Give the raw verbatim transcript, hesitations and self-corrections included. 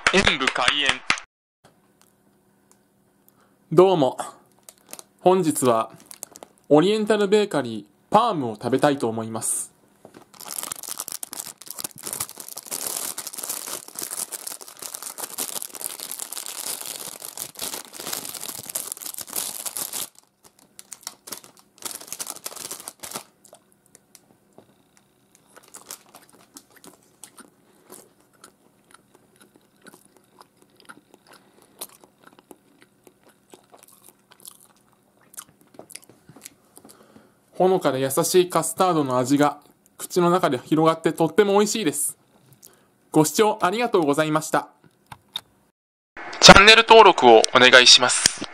演武開演。 どうも。本日はオリエンタルベーカリーパームを食べたいと思います。ほのかで優しいカスタードの味が口の中で広がってとっても美味しいです。ご視聴ありがとうございました。 チャンネル登録をお願いします。